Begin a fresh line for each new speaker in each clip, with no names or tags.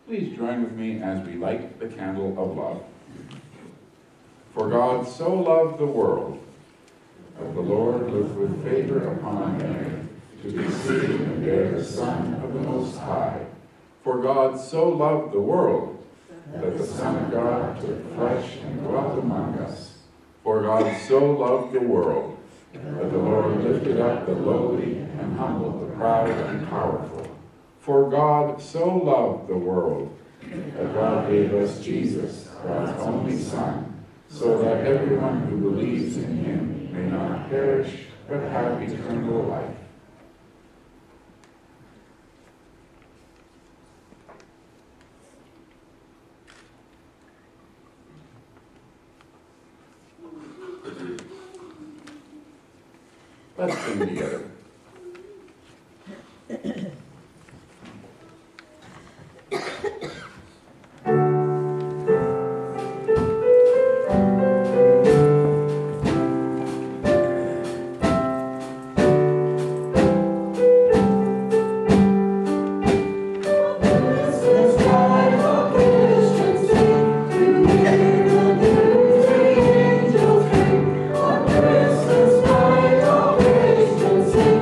Please join with me as we light the candle of love. For God so loved the world, that the Lord looked with favor upon Mary, to conceive and bear the Son of the Most High. For God so loved the world, that the Son of God took flesh and dwelt among us. For God so loved the world, that the Lord lifted up the lowly and humbled the proud and powerful. For God so loved the world, that God gave us Jesus, God's only Son, so that everyone who believes in him may not perish, but have eternal life. Let's sing together.
Christmas night, all Christians sing.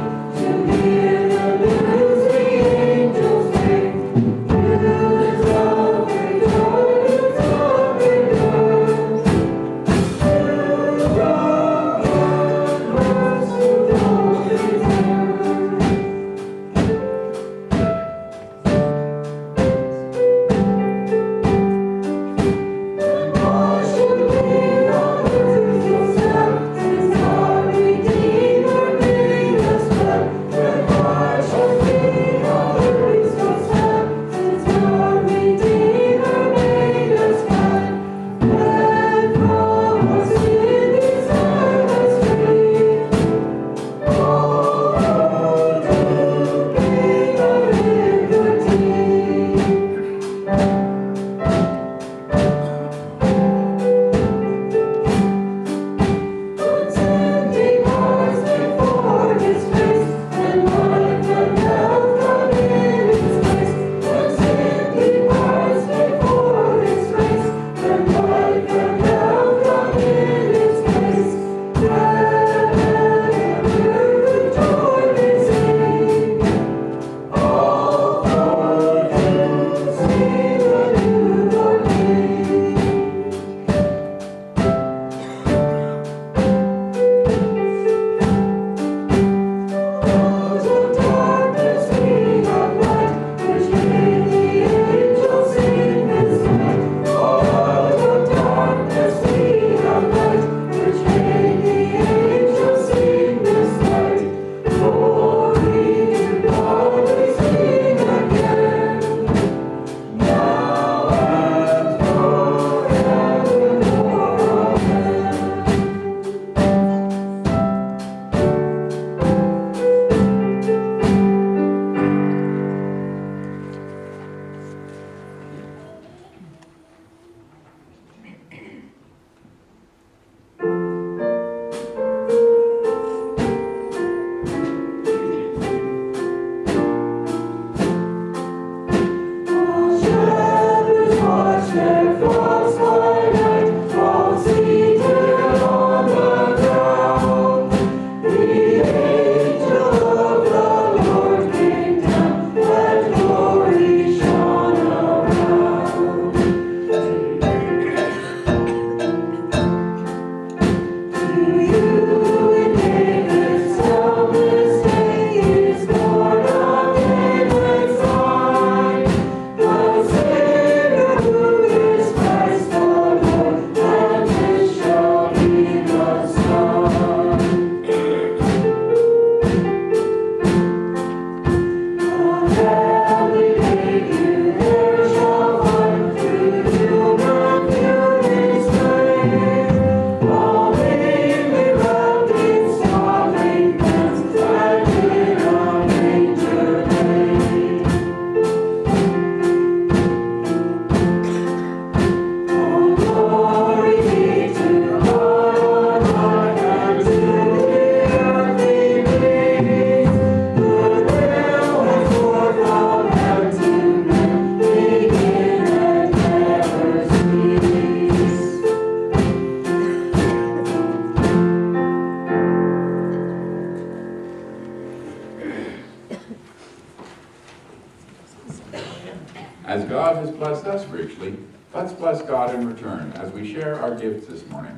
As God has blessed us richly, let's bless God in return as we share our gifts this morning.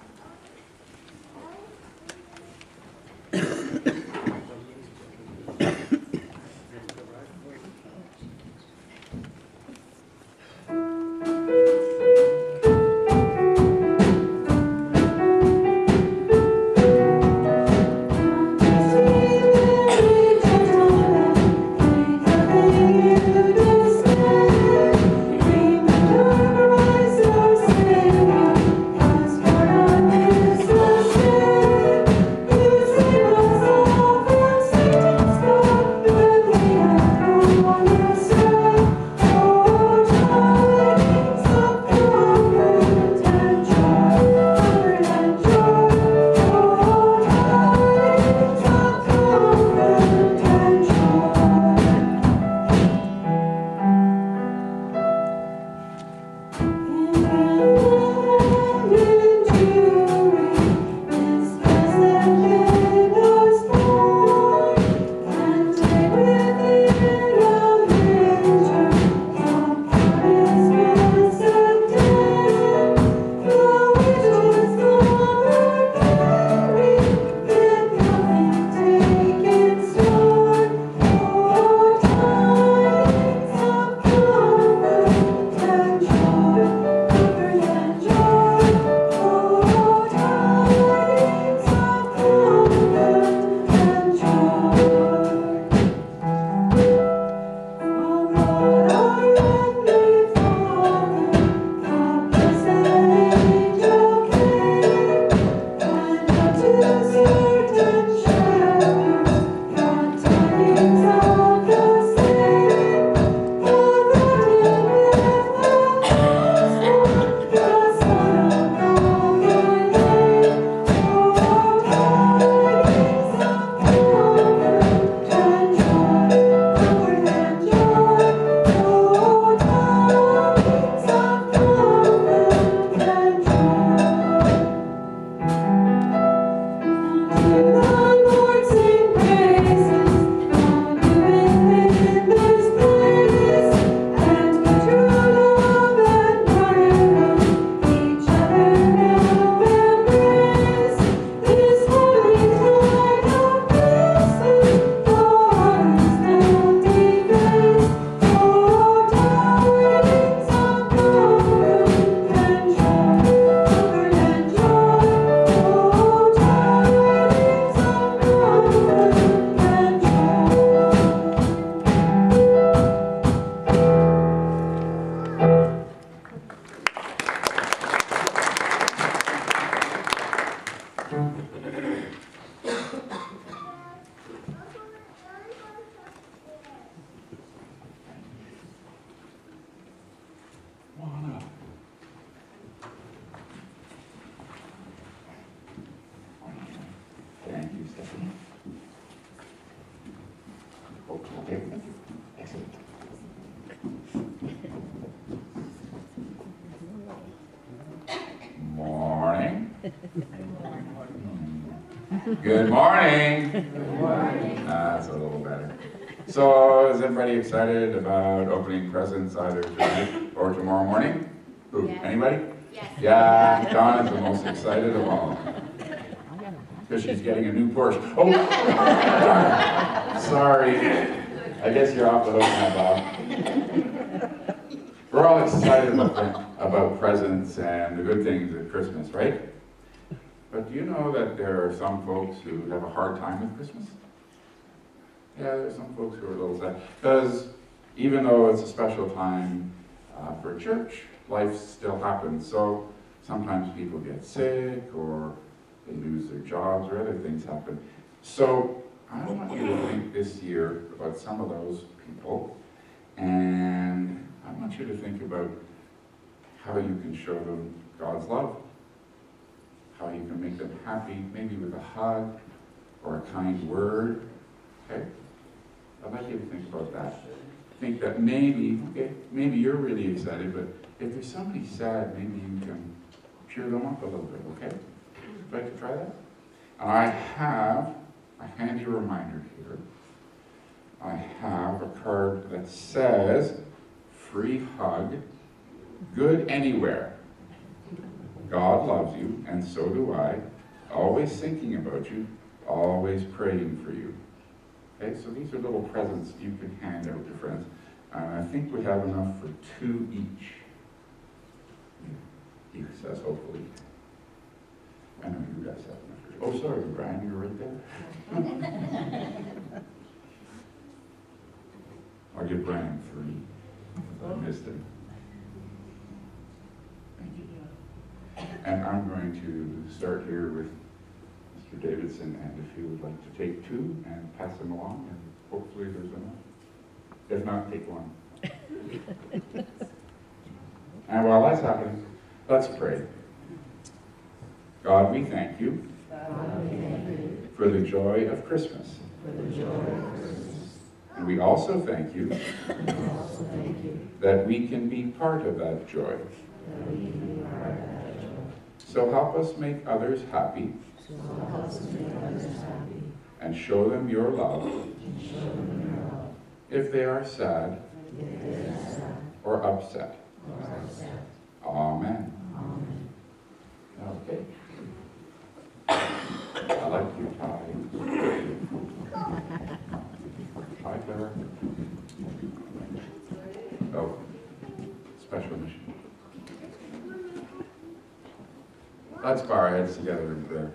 Good morning. Good morning. That's a little better. So, is everybody excited about opening presents either tonight or tomorrow morning? Who? Yes. Anybody? Yes. Yeah, Donna's the most excited of all. Because she's getting a new Porsche. Oh, darn. Sorry. I guess you're off the hook now, Bob. We're all excited about presents and the good things at Christmas, right? But do you know that there are some folks who have a hard time with Christmas? Yeah, there's some folks who are a little sad. Because even though it's a special time for church, life still happens. So sometimes people get sick or they lose their jobs or other things happen. So I want you to think this year about some of those people. And I want you to think about how you can show them God's love. How you can make them happy, maybe with a hug or a kind word. Okay? I'd like you to think about that. Think that maybe you're really excited, but if there's somebody sad, maybe you can cheer them up a little bit, okay? Would you like to try that? And I have a handy reminder here. I have a card that says, free hug. Good anywhere. God loves you, and so do I. Always thinking about you, always praying for you. Okay, so these are little presents you can hand out to friends. And I think we have enough for 2 each. He says, hopefully. I know you guys have enough. Oh, sorry, Brian, you're right there. I'll give Brian 3. I missed him. Thank you. And I'm going to start here with Mr. Davidson, and if you would like to take 2 and pass them along, and hopefully there's enough. If not, take 1. And while that's happening, let's pray. God, we thank you for the joy of Christmas. And we also thank you that we can be part of that joy. So help us make others happy and show them your love if they are sad or upset. Amen. Okay. I like your tie. Hi, Clara. Oh, special mission. Let's bow our heads together in prayer.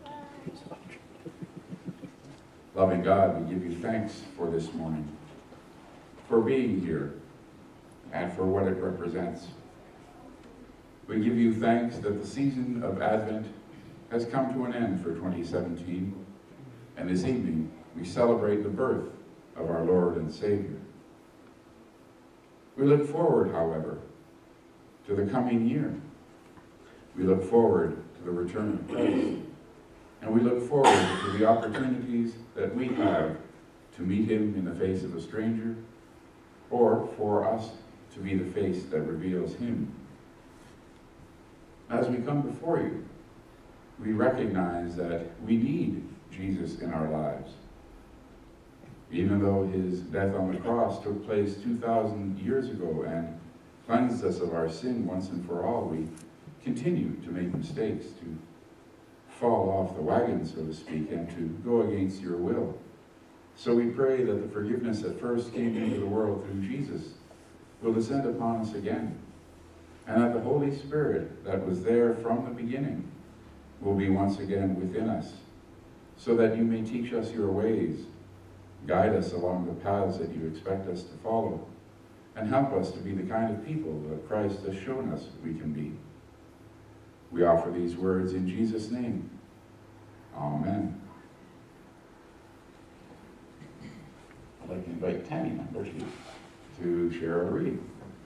Loving God, we give you thanks for this morning, for being here, and for what it represents. We give you thanks that the season of Advent has come to an end for 2017, and this evening we celebrate the birth of our Lord and Savior. We look forward, however, to the coming year. We look forward to the return of Christ, and we look forward to the opportunities that we have to meet him in the face of a stranger, or for us to be the face that reveals him. As we come before you, we recognize that we need Jesus in our lives. Even though his death on the cross took place 2,000 years ago and cleansed us of our sin once and for all, we continue to make mistakes, to fall off the wagon, so to speak, and to go against your will. So we pray that the forgiveness that first came into the world through Jesus will descend upon us again, and that the Holy Spirit that was there from the beginning will be once again within us, so that you may teach us your ways, guide us along the paths that you expect us to follow, and help us to be the kind of people that Christ has shown us we can be. We offer these words in Jesus' name. Amen. I'd like to invite Tammy, my virtue, to share our reading.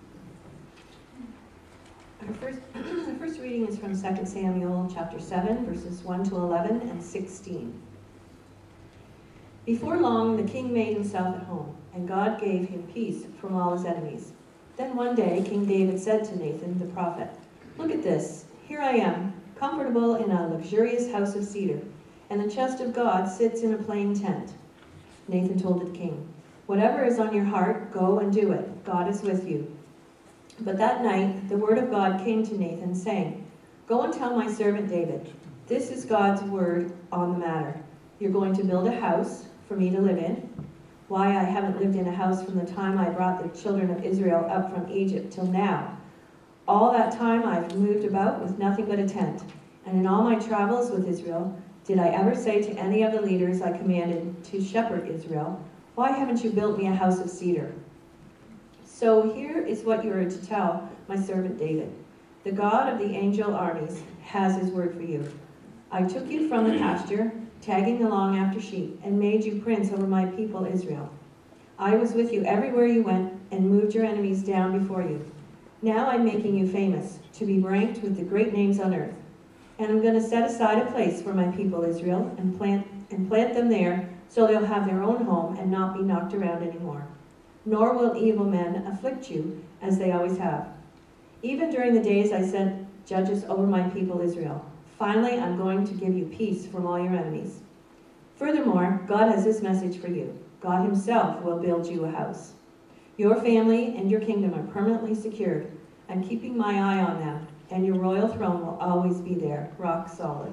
Our first reading is from 2 Samuel chapter 7, verses 1 to 11 and 16. Before long, the king made himself at home, and God gave him peace from all his enemies. Then one day, King David said to Nathan the prophet, "Look at this. Here I am, comfortable in a luxurious house of cedar, and the chest of God sits in a plain tent." Nathan told the king, "Whatever is on your heart, go and do it. God is with you." But that night, the word of God came to Nathan, saying, "Go and tell my servant David, this is God's word on the matter. You're going to build a house for me to live in. Why, I haven't lived in a house from the time I brought the children of Israel up from Egypt till now. All that time I've moved about with nothing but a tent. And in all my travels with Israel, did I ever say to any of the leaders I commanded to shepherd Israel, 'Why haven't you built me a house of cedar?' So here is what you are to tell my servant David. The God of the angel armies has his word for you. I took you from the pasture, tagging along after sheep, and made you prince over my people Israel. I was with you everywhere you went and moved your enemies down before you. Now I'm making you famous, to be ranked with the great names on earth. And I'm going to set aside a place for my people Israel and plant them there so they'll have their own home and not be knocked around anymore. Nor will evil men afflict you as they always have. Even during the days I sent judges over my people Israel. Finally, I'm going to give you peace from all your enemies. Furthermore, God has this message for you. God himself will build you a house. Your family and your kingdom are permanently secured. I'm keeping my eye on them, and your royal throne will always be there, rock solid.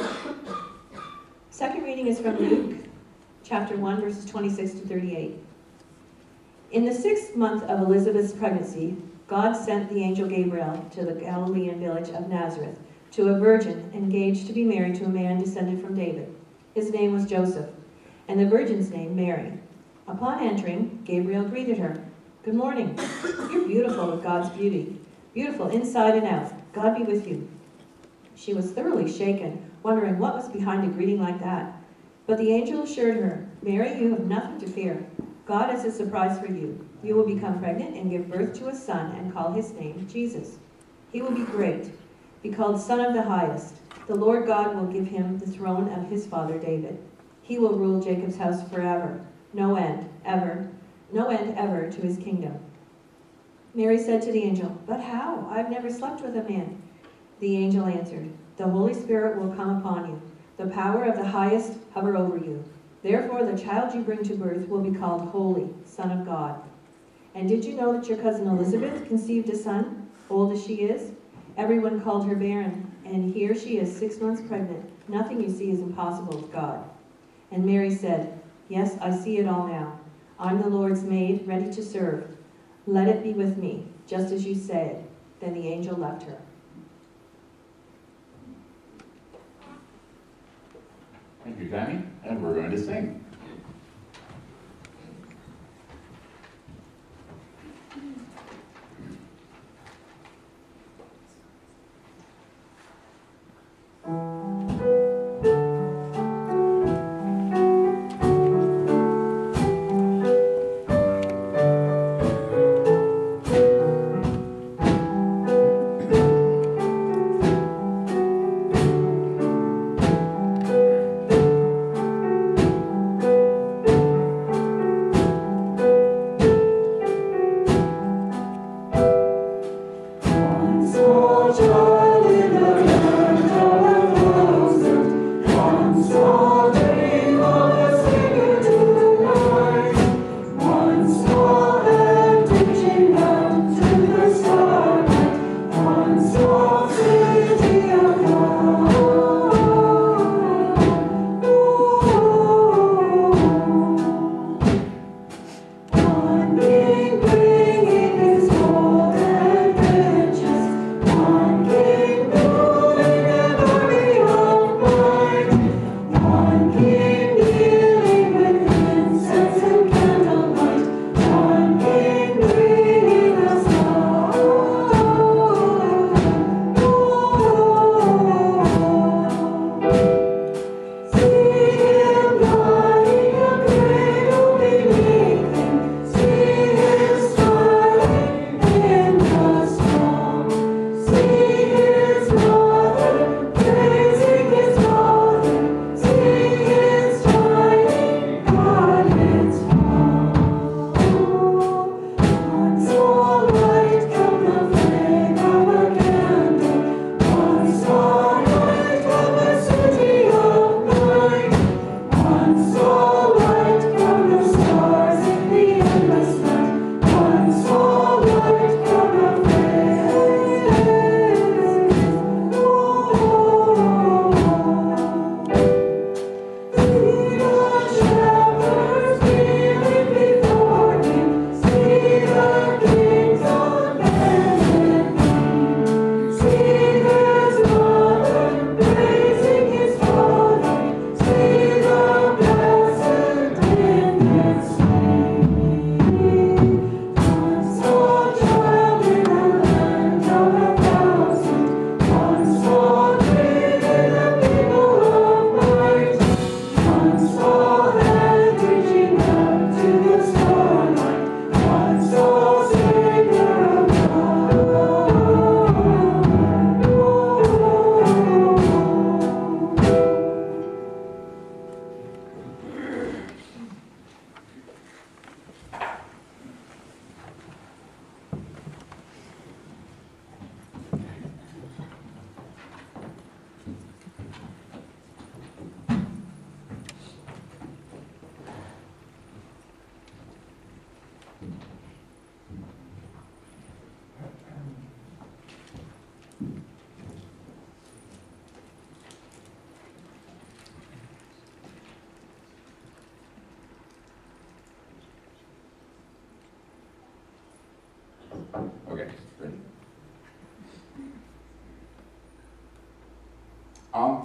Second reading is from Luke, chapter 1, verses 26 to 38. In the 6th month of Elizabeth's pregnancy, God sent the angel Gabriel to the Galilean village of Nazareth to a virgin engaged to be married to a man descended from David. His name was Joseph, and the virgin's name Mary. Upon entering, Gabriel greeted her. Good morning. You're beautiful with God's beauty, beautiful inside and out. God be with you. She was thoroughly shaken, wondering what was behind a greeting like that. But the angel assured her, Mary, you have nothing to fear. God has a surprise for you. You will become pregnant and give birth to a son and call his name Jesus. He will be great, be called Son of the Highest. The Lord God will give him the throne of his father David. He will rule Jacob's house forever, no end ever to his kingdom. Mary said to the angel, But how? I've never slept with a man. The angel answered, The Holy Spirit will come upon you. The power of the Highest hover over you. Therefore, the child you bring to birth will be called Holy, Son of God. And did you know that your cousin Elizabeth conceived a son, old as she is? Everyone called her barren, and here she is 6 months pregnant. Nothing you see is impossible with God. And Mary said, Yes, I see it all now. I'm the Lord's maid, ready to serve. Let it be with me, just as you say. Then the angel left her.
Thank you, Tammy. And we're going to sing.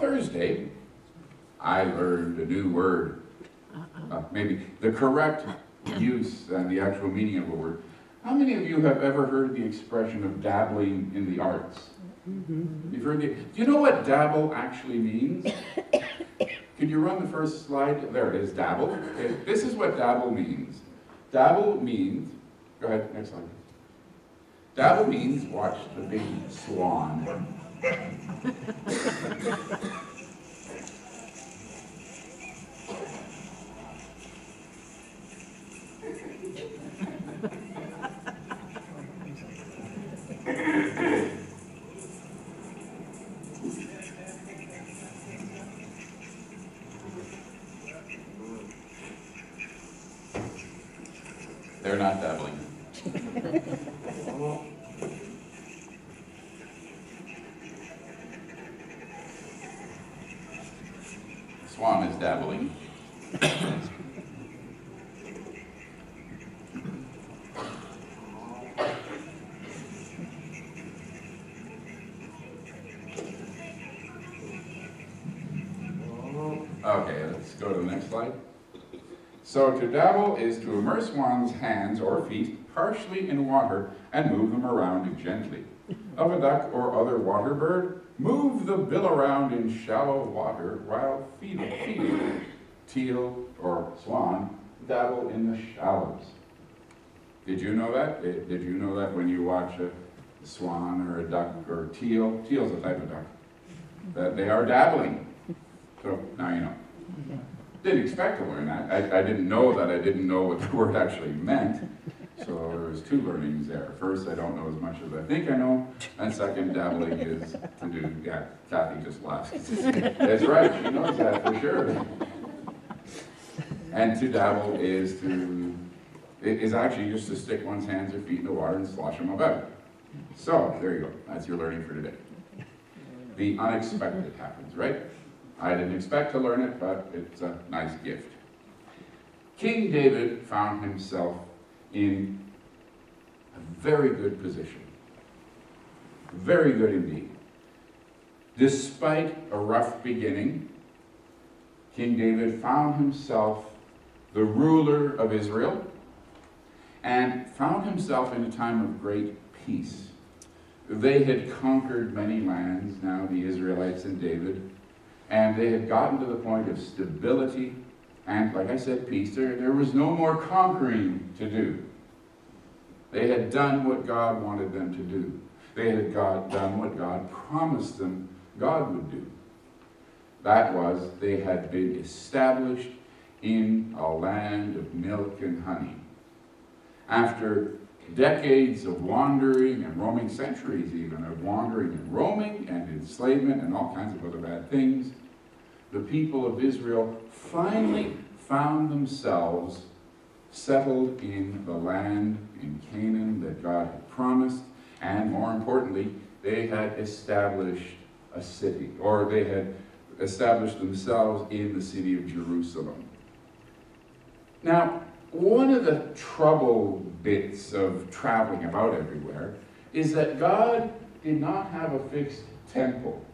Thursday, I learned a new word. Maybe the correct use and the actual meaning of a word. How many of you have ever heard the expression of dabbling in the arts? You've heard do you know what dabble actually means? Could you run the first slide? There it is, dabble. Okay. This is what dabble means. Dabble means, go ahead, next slide. Dabble means, watch the big swan. They're not dabbling. Swan is dabbling. Okay, let's go to the next slide. So to dabble is to immerse one's hands or feet partially in water and move them around gently. Of a duck or other water bird, move the bill around in shallow water while feeding. Teal or swan dabble in the shallows. Did you know that? Did you know that when you watch a swan or a duck or teal? Teal's a type of duck. That they are dabbling. So now you know. Didn't expect to learn that. I didn't know that I didn't know what the word actually meant. So there was two learnings there. First, I don't know as much as I think I know. And second, dabbling is to do, yeah, Kathy just laughed. That's right, she knows that for sure. And to dabble is actually just to stick one's hands or feet in the water and slosh them about. So, there you go. That's your learning for today. The unexpected happens, right? I didn't expect to learn it, but it's a nice gift. King David found himself in a very good position. Very good indeed. Despite a rough beginning, King David found himself the ruler of Israel and found himself in a time of great peace. They had conquered many lands, now the Israelites and David, and they had gotten to the point of stability and, like I said, peace. There was no more conquering to do. They had done what God wanted them to do. They had done what God promised them God would do. That was, they had been established in a land of milk and honey. After decades of wandering and roaming, centuries even, of wandering and roaming and enslavement and all kinds of other bad things, the people of Israel finally found themselves settled in the land in Canaan that God had promised, and more importantly, they had established a city, or they had established themselves in the city of Jerusalem. Now, one of the trouble bits of traveling about everywhere is that God did not have a fixed temple.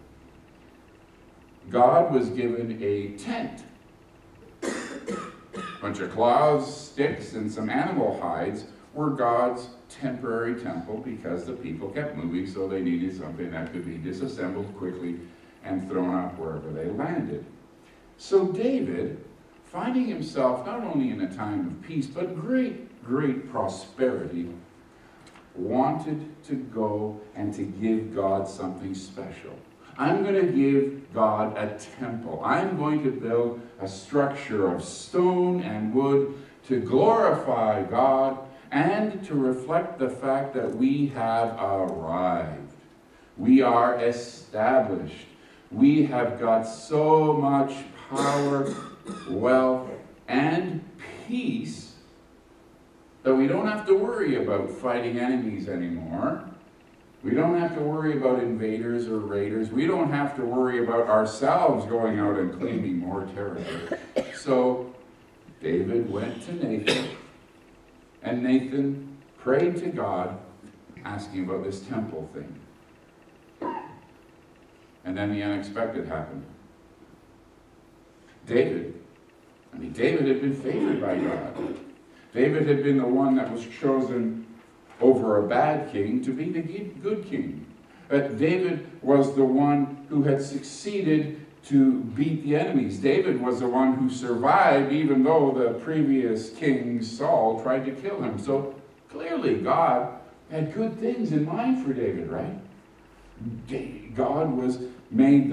God was given a tent. A bunch of cloths, sticks, and some animal hides were God's temporary temple because the people kept moving, so they needed something that could be disassembled quickly and thrown up wherever they landed. So David, finding himself not only in a time of peace, but great prosperity, wanted to go and to give God something special. I'm going to give God a temple. I'm going to build a structure of stone and wood to glorify God and to reflect the fact that we have arrived. We are established. We have got so much power, wealth, and peace that we don't have to worry about fighting enemies anymore. We don't have to worry about invaders or raiders. We don't have to worry about ourselves going out and claiming more territory. So David went to Nathan, and Nathan prayed to God, asking about this temple thing. And then the unexpected happened. David had been favored by God. David had been the one that was chosen over a bad king to be the good king. David was the one who had succeeded to beat the enemies. David was the one who survived even though the previous king, Saul, tried to kill him. So clearly God had good things in mind for David, right? God was made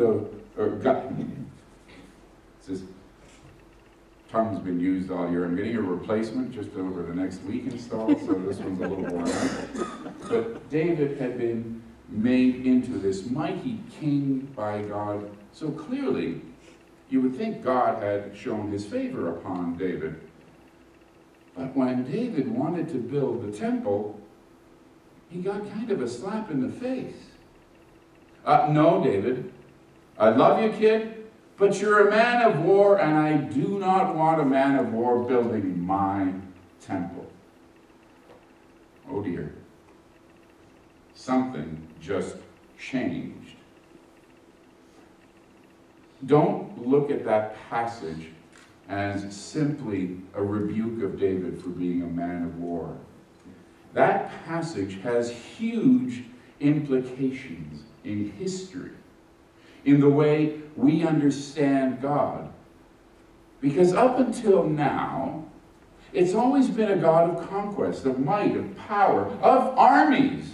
this tongue's been used all year. I'm getting a replacement just over the next week installed, so this one's a little worn out. But David had been made into this mighty king by God. So clearly, you would think God had shown his favor upon David. But when David wanted to build the temple, he got kind of a slap in the face. No, David, I love you, kid, but you're a man of war, and I do not want a man of war building my temple. Oh dear. Something just changed. Don't look at that passage as simply a rebuke of David for being a man of war. That passage has huge implications in history, in the way we understand God. Because up until now, it's always been a God of conquest, of might, of power, of armies.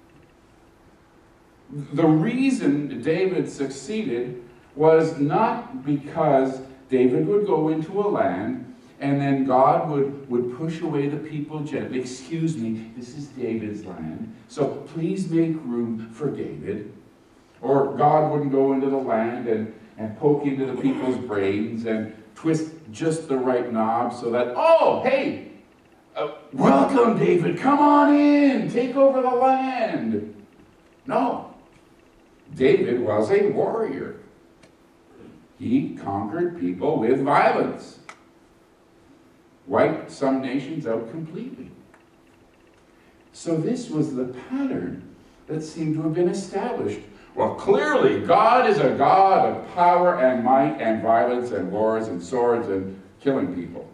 The reason David succeeded was not because David would go into a land and then God would push away the people gently. Excuse me, this is David's land, so please make room for David. Or God wouldn't go into the land and poke into the people's brains and twist just the right knob so that, oh, hey, welcome, David, come on in, take over the land. No, David was a warrior. He conquered people with violence, wiped some nations out completely. So this was the pattern that seemed to have been established. Well, clearly, God is a God of power and might and violence and wars and swords and killing people.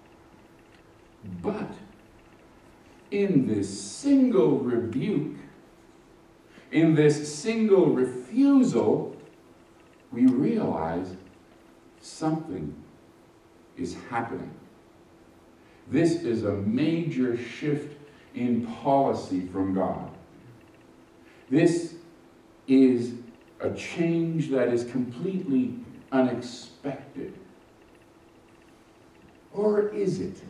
But in this single rebuke, in this single refusal, we realize something is happening. This is a major shift in policy from God. This is a change that is completely unexpected. Or is it?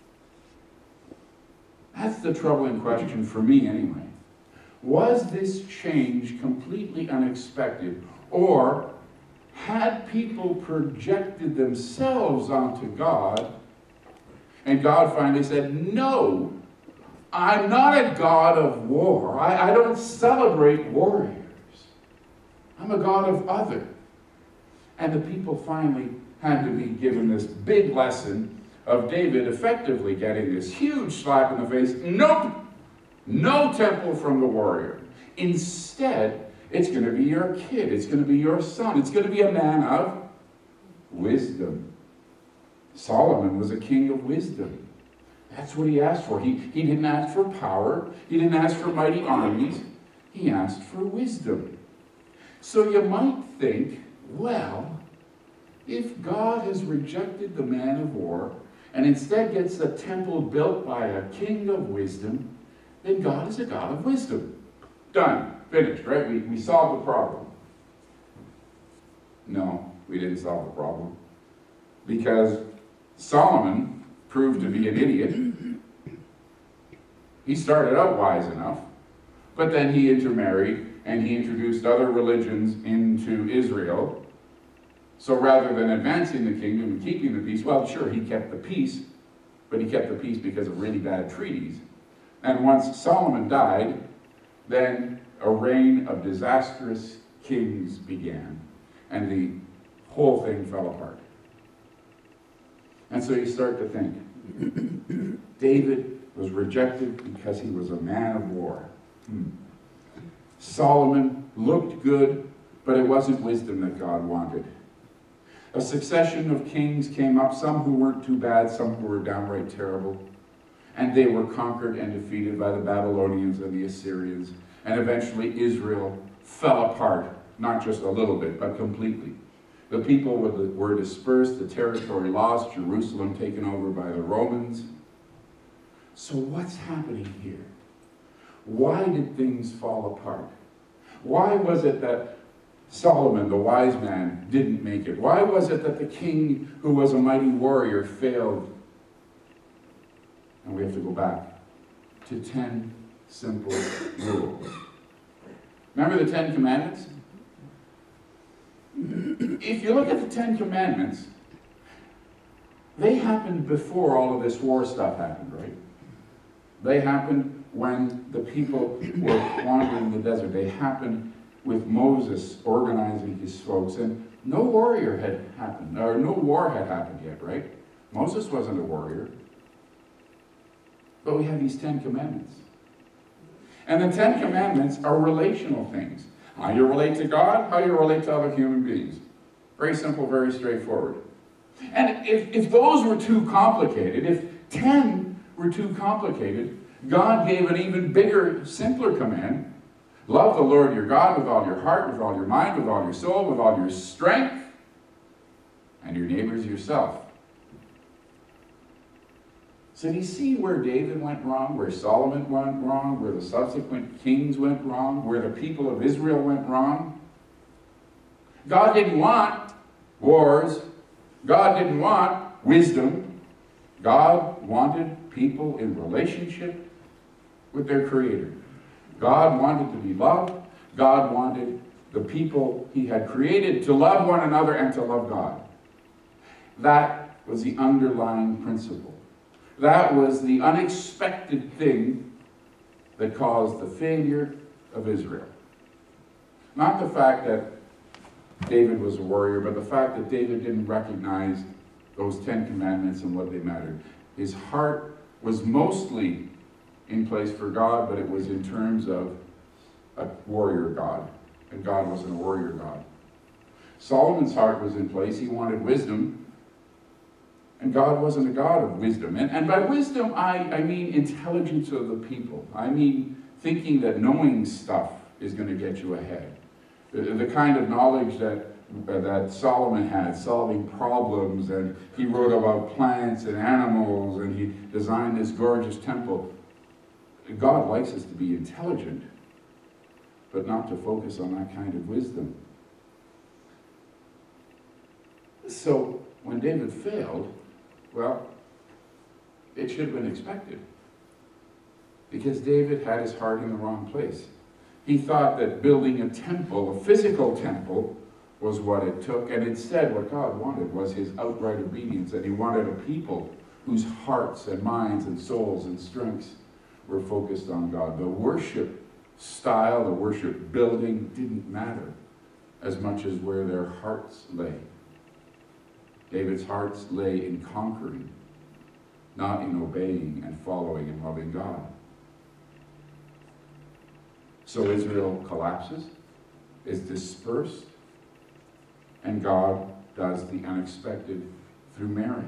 That's the troubling question for me anyway. Was this change completely unexpected, or had people projected themselves onto God, and God finally said, no, I'm not a God of war. I don't celebrate warriors. I'm a God of other. And the people finally had to be given this big lesson of David effectively getting this huge slap in the face. Nope! No temple from the warrior. Instead, it's going to be your kid. It's going to be your son. It's going to be a man of wisdom. Solomon was a king of wisdom. That's what he asked for. He didn't ask for power. He didn't ask for mighty armies. He asked for wisdom. So you might think, well, if God has rejected the man of war and instead gets a temple built by a king of wisdom, then God is a God of wisdom. Done. Finished, right? We solved the problem. No, we didn't solve the problem. Because Solomon proved to be an idiot. He started out wise enough, but then he intermarried and he introduced other religions into Israel. So rather than advancing the kingdom and keeping the peace, well, sure, he kept the peace, but he kept the peace because of really bad treaties. And once Solomon died, then a reign of disastrous kings began, and the whole thing fell apart. And so you start to think, David was rejected because he was a man of war. Solomon looked good, but it wasn't wisdom that God wanted. A succession of kings came up, some who weren't too bad, some who were downright terrible. And they were conquered and defeated by the Babylonians and the Assyrians. And eventually Israel fell apart, not just a little bit, but completely. The people were dispersed, the territory lost, Jerusalem taken over by the Romans. So what's happening here? Why did things fall apart? Why was it that Solomon, the wise man, didn't make it? Why was it that the king, who was a mighty warrior, failed? And we have to go back to 10 simple rules. Remember the 10 Commandments? If you look at the 10 Commandments, they happened before all of this war stuff happened, right? They happened when the people were wandering in the desert. They happened with Moses organizing his folks, and no warrior had happened, or no war had happened yet, right? Moses wasn't a warrior. But we have these 10 Commandments. And the 10 Commandments are relational things. How you relate to God, how you relate to other human beings. Very simple, very straightforward. And if those were too complicated, if 10 were too complicated, God gave an even bigger, simpler command. Love the Lord your God with all your heart, with all your mind, with all your soul, with all your strength, and your neighbors yourself. So do you see where David went wrong, where Solomon went wrong, where the subsequent kings went wrong, where the people of Israel went wrong? God didn't want wars. God didn't want wisdom. God wanted people in relationship with their Creator. God wanted to be loved. God wanted the people He had created to love one another and to love God. That was the underlying principle. That was the unexpected thing that caused the failure of Israel. Not the fact that David was a warrior, but the fact that David didn't recognize those 10 commandments and what they mattered. His heart was mostly in place for God, but it was in terms of a warrior God, and God wasn't a warrior God. Solomon's heart was in place. He wanted wisdom, and God wasn't a God of wisdom. And by wisdom, I mean intelligence of the people. I mean thinking that knowing stuff is going to get you ahead. The kind of knowledge that Solomon had, solving problems, and he wrote about plants and animals, and he designed this gorgeous temple. God likes us to be intelligent, but not to focus on that kind of wisdom. So when David failed, well, it should have been expected, because David had his heart in the wrong place. He thought that building a temple, a physical temple, was what it took, and instead what God wanted was his outright obedience, and he wanted a people whose hearts and minds and souls and strengths were focused on God. The worship style, the worship building didn't matter as much as where their hearts lay. David's hearts lay in conquering, not in obeying and following and loving God. So Israel collapses, is dispersed, and God does the unexpected through Mary.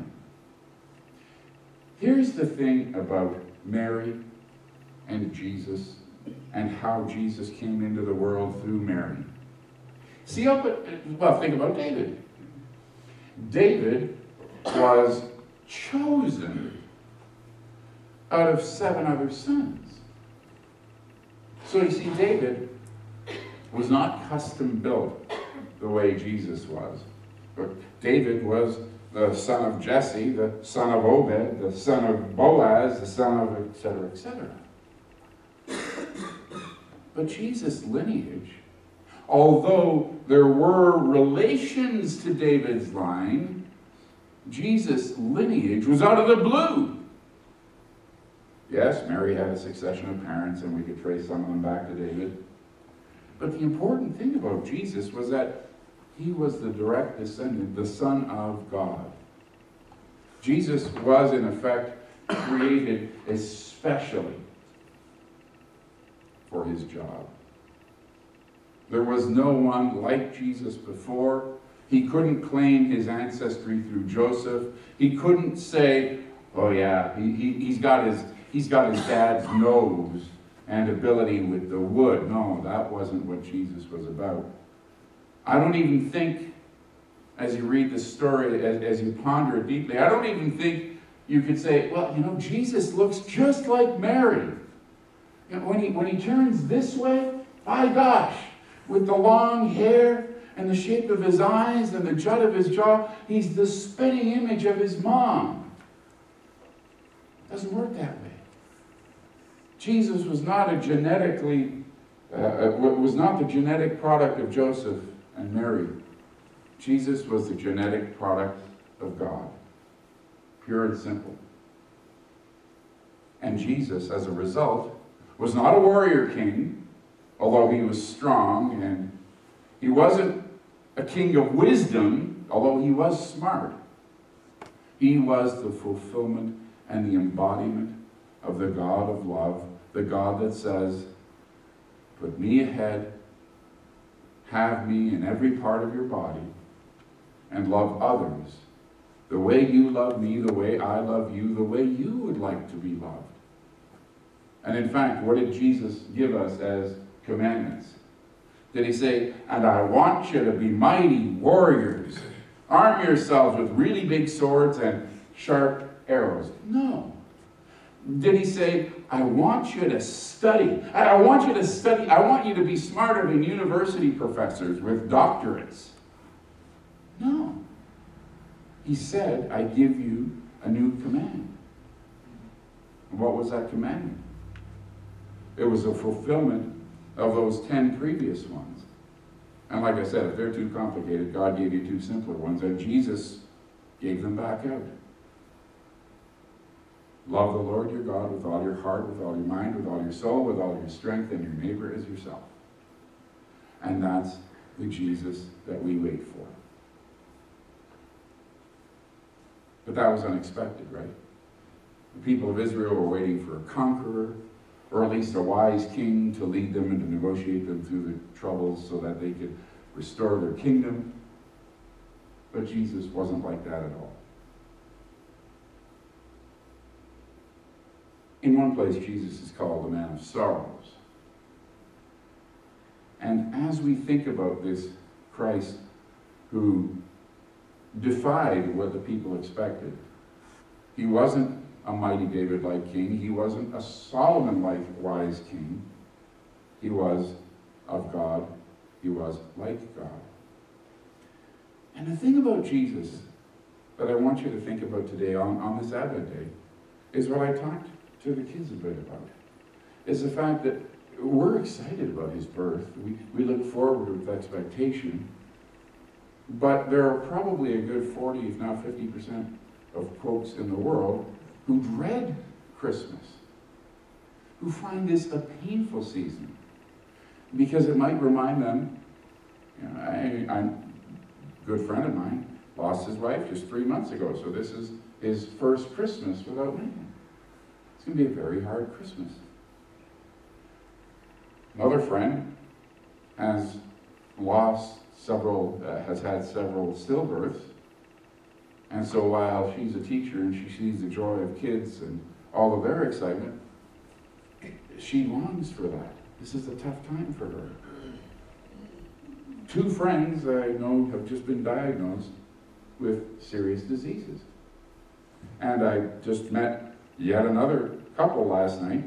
Here's the thing about Mary and Jesus and how Jesus came into the world through Mary. See, well, think about David. David was chosen out of 7 other sons. So you see, David was not custom built the way Jesus was. But David was the son of Jesse, the son of Obed, the son of Boaz, the son of etc., etc. But Jesus' lineage, although there were relations to David's line, Jesus' lineage was out of the blue. Yes, Mary had a succession of parents, and we could trace some of them back to David. But the important thing about Jesus was that he was the direct descendant, the Son of God. Jesus was, in effect, created especially for his job. There was no one like Jesus before, He couldn't claim his ancestry through Joseph. He couldn't say, oh yeah, he's got his dad's nose and ability with the wood. No, that wasn't what Jesus was about. I don't even think, as you read the story, as you ponder it deeply, I don't even think you could say, well, Jesus looks just like Mary. When he turns this way, my gosh, with the long hair and the shape of his eyes and the jut of his jaw, he's the spitting image of his mom. It doesn't work that way. Jesus was not the genetic product of Joseph and Mary. Jesus was the genetic product of God. Pure and simple. And Jesus, as a result, was not a warrior king, although he was strong, and he wasn't a king of wisdom, although he was smart. He was the fulfillment and the embodiment of the God of love, the God that says, put me ahead, have me in every part of your body, and love others the way you love me, the way I love you, the way you would like to be loved. And in fact, what did Jesus give us as commandments? Did he say, and I want you to be mighty warriors. Arm yourselves with really big swords and sharp arrows? No. Did he say, I want you to study. I want you to study. I want you to be smarter than university professors with doctorates? No. He said, I give you a new command. What was that commandment? It was a fulfillment of those 10 previous ones. And like I said, if they're too complicated, God gave you 2 simpler ones, and Jesus gave them back out. Love the Lord your God with all your heart, with all your mind, with all your soul, with all your strength, and your neighbor as yourself. And that's the Jesus that we wait for. But that was unexpected, right? The people of Israel were waiting for a conqueror, or at least a wise king to lead them and to negotiate them through the troubles so that they could restore their kingdom. But Jesus wasn't like that at all. In one place, Jesus is called the man of sorrows. And as we think about this Christ who defied what the people expected, he wasn't a mighty David-like king. He wasn't a Solomon-like wise king. He was of God. He was like God. And the thing about Jesus that I want you to think about today on this Advent Day is what I talked to the kids a bit about. Is the fact that we're excited about his birth. We look forward with expectation. But there are probably a good 40, if not 50% of folks in the world who dread Christmas, who find this a painful season, because it might remind them, I'm a good friend of mine, lost his wife just 3 months ago, so this is his first Christmas without me. It's going to be a very hard Christmas. Another friend has had several stillbirths. And so while she's a teacher and she sees the joy of kids and all of their excitement, she longs for that. This is a tough time for her. 2 friends I know have just been diagnosed with serious diseases. And I just met yet another couple last night.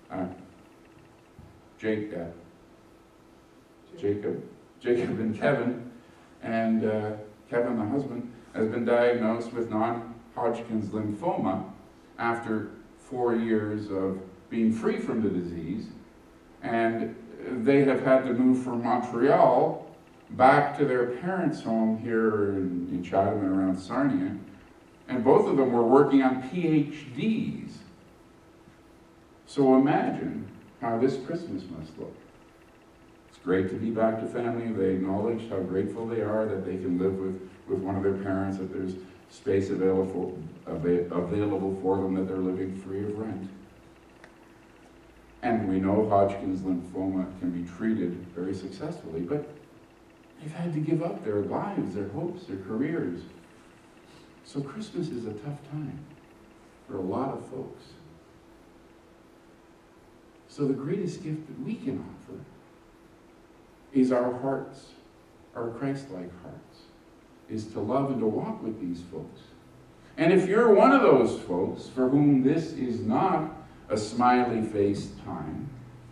Jacob and Kevin. And Kevin, the husband, has been diagnosed with non-Hodgkin's lymphoma after 4 years of being free from the disease. And they have had to move from Montreal back to their parents' home here in Chatham and around Sarnia. And both of them were working on PhDs. So imagine how this Christmas must look. It's great to be back to family. They acknowledge how grateful they are that they can live with one of their parents, that there's space available for them, that they're living free of rent. And we know Hodgkin's lymphoma can be treated very successfully, but They've had to give up their lives, their hopes, their careers. So Christmas is a tough time for a lot of folks. So the greatest gift that we can offer is our hearts, our Christ-like hearts, is to love and to walk with these folks. And if you're one of those folks for whom this is not a smiley-faced time,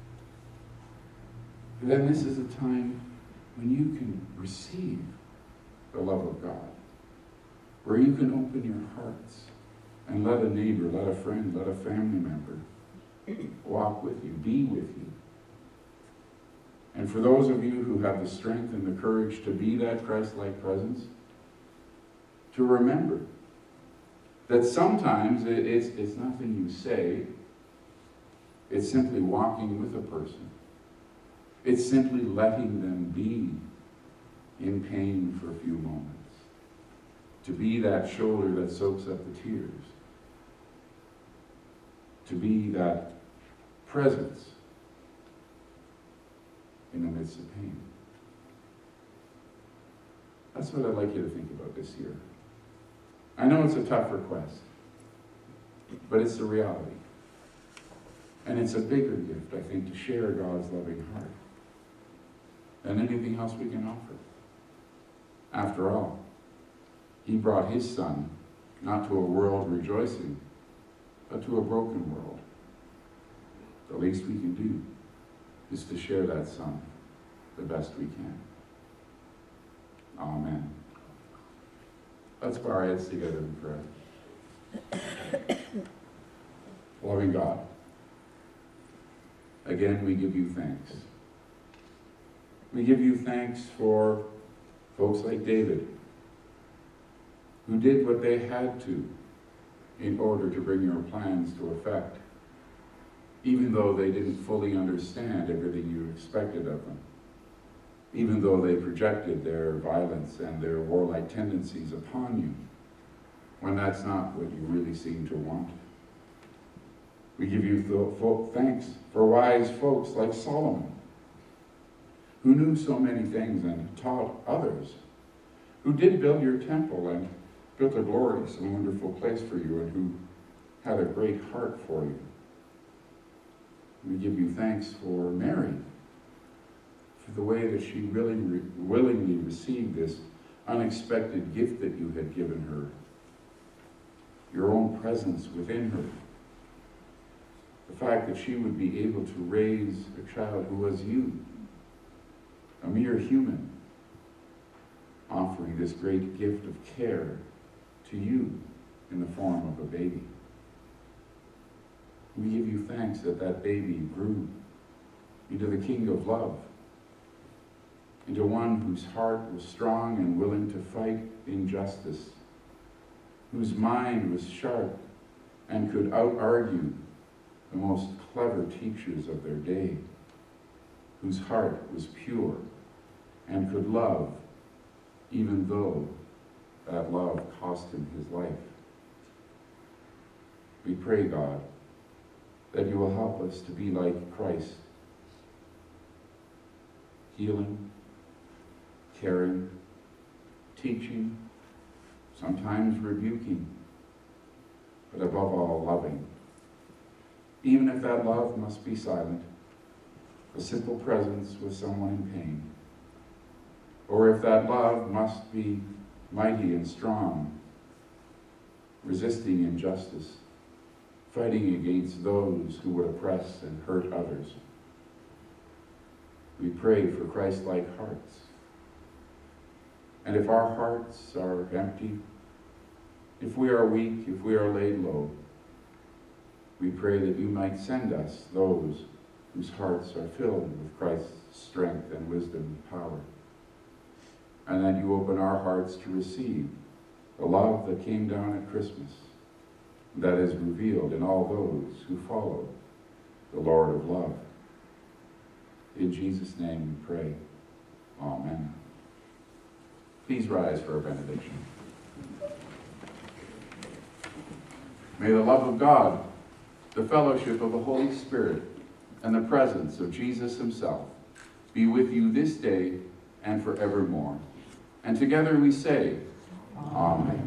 then this is a time when you can receive the love of God, where you can open your hearts and let a neighbor, let a friend, let a family member walk with you, be with you. And for those of you who have the strength and the courage to be that Christ-like presence, to remember that sometimes it's nothing you say, it's simply walking with a person. It's simply letting them be in pain for a few moments. To be that shoulder that soaks up the tears. To be that presence in the midst of pain. That's what I'd like you to think about this year. I know it's a tough request, but it's the reality. And it's a bigger gift, I think, to share God's loving heart than anything else we can offer. After all, He brought His Son not to a world rejoicing, but to a broken world. The least we can do is to share that Son the best we can. Amen. Let's bow our heads together in prayer. Loving God, again we give you thanks. We give you thanks for folks like David, who did what they had to in order to bring your plans to effect, even though they didn't fully understand everything you expected of them, even though they projected their violence and their warlike tendencies upon you, when that's not what you really seem to want. We give you thanks for wise folks like Solomon, who knew so many things and taught others, who did build your temple and built a glorious and wonderful place for you, and who had a great heart for you. We give you thanks for Mary, for the way that she willingly received this unexpected gift that you had given her, your own presence within her, the fact that she would be able to raise a child who was you, a mere human, offering this great gift of care to you in the form of a baby. We give you thanks that that baby grew into the King of Love, into one whose heart was strong and willing to fight injustice, whose mind was sharp and could out-argue the most clever teachers of their day, whose heart was pure and could love even though that love cost him his life. We pray, God, that you will help us to be like Christ, healing, caring, teaching, sometimes rebuking, but above all, loving. Even if that love must be silent, a simple presence with someone in pain, or if that love must be mighty and strong, resisting injustice, fighting against those who would oppress and hurt others. We pray for Christ-like hearts. And if our hearts are empty, if we are weak, if we are laid low, we pray that you might send us those whose hearts are filled with Christ's strength and wisdom and power, and that you open our hearts to receive the love that came down at Christmas, that is revealed in all those who follow the Lord of love. In Jesus' name we pray. Amen. Please rise for a benediction. May the love of God, the fellowship of the Holy Spirit, and the presence of Jesus himself be with you this day and forevermore. And together we say, Amen.